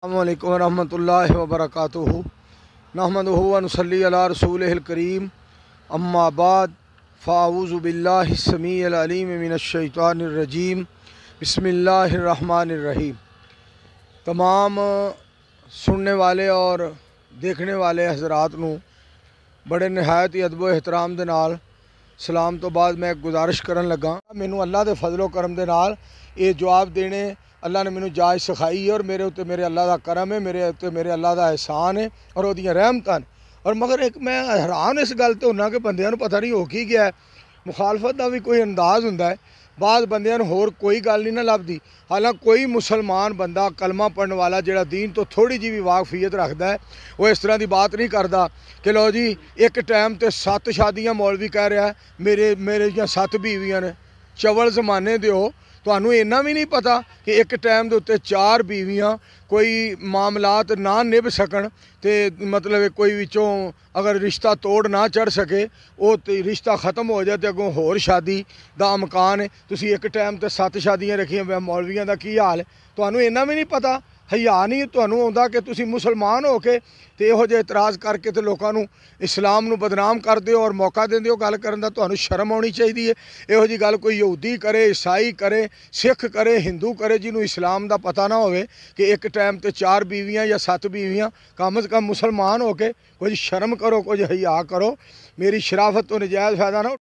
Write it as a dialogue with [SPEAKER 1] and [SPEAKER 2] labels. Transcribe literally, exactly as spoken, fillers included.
[SPEAKER 1] अस्सलामुअलैकुम वरहमतुल्लाहि वबरकातुहू नहमदुहु व नुसल्ली अला रसूलिहिल करीम अम्मा बाद फ़ाऊज़ु बिल्लाहि समीइल अलीम मिनश शैतानिर रजीम बिस्मिल्लाहिर रहमानिर रहीम। तमाम सुनने वाले और देखने वाले हज़रात नूं बड़े नहायत ही अदब एहतराम दे नाल सलाम तो बाद मैं गुजारिश करन लगा। मैनू अल्लाह के फजलो करम दे नाल ये जवाब देने अल्लाह ने मैनू जाच सिखाई है और मेरे उत्ते मेरे अल्लाह का करम है, मेरे उत्ते मेरे अल्लाह का एहसान है और वह रहमतां ने। और मगर एक मैं हैरान इस गल तो होना कि बंदियां नूं पता नहीं हो की गया है, मुखालफत का भी कोई अंदाज़ हुंदा है, बाद बंदियां नूं होर कोई गल नहीं ना लभदी। हालांकि कोई मुसलमान बंदा कलमा पढ़ने वाला जिहड़ा दीन तो थोड़ी जी भी वाकफियत रखता है वो इस तरह की बात नहीं करता कि लो जी एक टाइम तो सत्त शादियाँ मौलवी कह रहा है मेरे मेरे सत्त बीवियाँ ने। चवल जमाने दे हो, तुहानू इन्ना भी नहीं पता कि एक टाइम के उत्ते चार बीवियाँ कोई मामलात ना निभ सकन ते मतलब कोई विचों अगर रिश्ता तोड़ ना चढ़ सके वो रिश्ता ख़त्म हो जाए तो अगों होर शादी का अमकान है। तुसी एक टाइम ते सत्त शादियाँ रखियां मौलवियां का की हाल है, तुहानू इन्ना भी नहीं पता। हया नहीं तुहानू आउंदा कि तुसी मुसलमान हो के ते इहो जिहे इतराज़ करके ते लोकां नू इस्लाम नू बदनाम करदे हो और मौका देंदे हो गल करन दा। तुहानू शर्म आउणी चाहीदी है। इहो जी गल कोई यहूदी करे, ईसाई करे, सिख करे, हिंदू करे, जिन्होंने इस्लाम का पता ना होवे कि एक टाइम ते चार बीवियाँ या सत्त बीवियाँ, कम अज़ कम मुसलमान हो के कुछ शर्म करो, कुछ हया करो। मेरी शराफत तो नजायज़ फ़ायदा ना